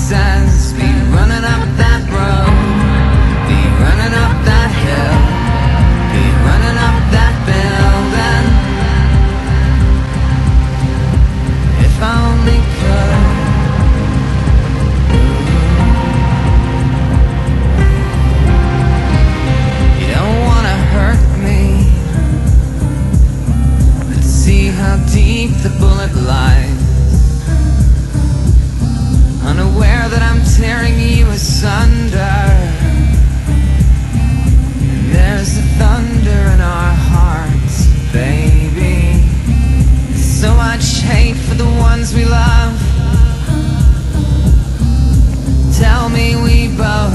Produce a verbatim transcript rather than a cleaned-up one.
says, be running up that road, be running up that hill, be running up that building. If I only could. You don't wanna hurt me, but see how deep the bullet lies. Unaware that I'm tearing you asunder. There's the thunder in our hearts, baby. So much hate for the ones we love. Tell me we both